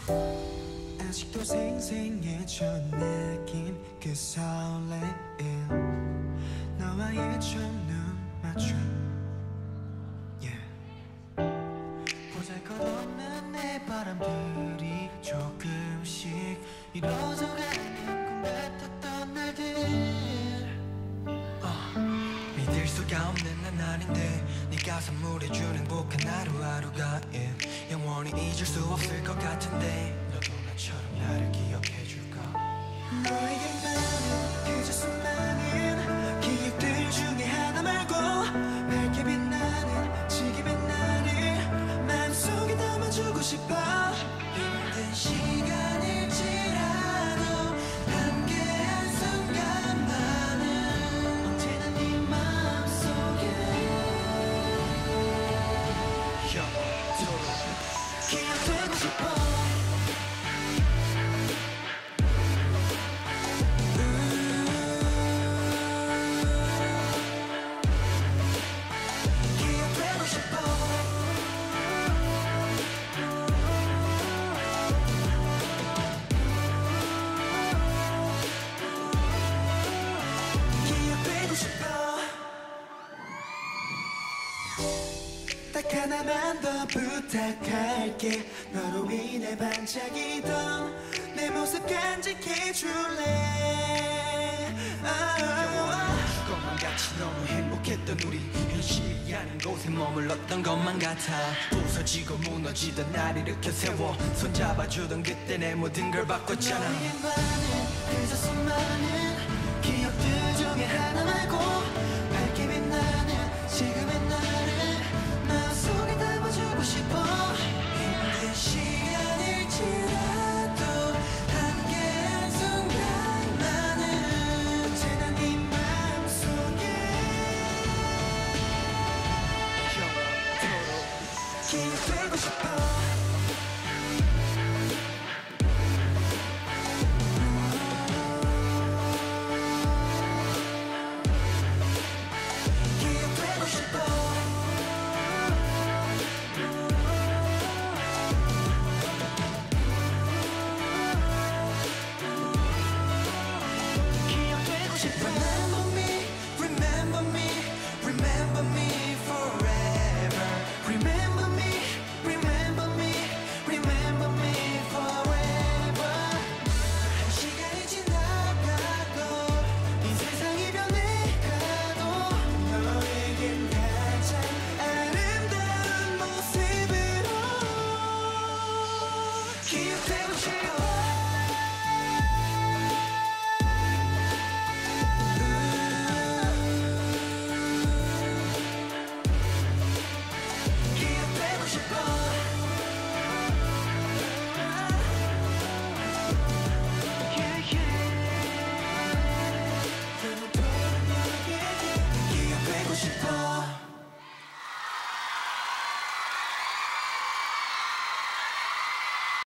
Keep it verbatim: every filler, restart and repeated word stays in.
아직도 생생해져 내긴 그 설레임 너와의 처음 눈 맞춤 yeah. 보잘것없는 내 바람들이 조금씩 이뤄져가는 꿈 같았던 날들 uh, 믿을 수가 없는 난 아닌데 네가 선물해준 행복한 하루하루가 yeah. 영원히 잊을 수 없을 것 같은데 너도 나처럼 나를 기억해줄까 너에게 나는 그저 수많은 기억들 중에 하나 말고 밝게 빛나는 지금의 나를 마음속에 담아주고 싶어 힘든 시간일지라도 함께한 순간만은 언제나 네 마음속에 영원토록 기억되고 싶어 딱 하나만 더 부탁할게 너로 인해 반짝이던 내 모습 간직해줄래 영원히 죽어만 같이 너무 행복했던 우리 현실이 아닌 곳에 머물렀던 것만 같아 부서지고 무너지던 날 일으켜 세워 손잡아주던 그때 내 모든 걸 바꿨잖아 너에게만은 그저 수많은 기억들 중에 하나 말고 밝게 빛나는 지금의 나를 마음속에 담아주고 싶어 힘든 시간일지라도 함께한 순간만은 언제나 네 마음속에 영원토록 기억돼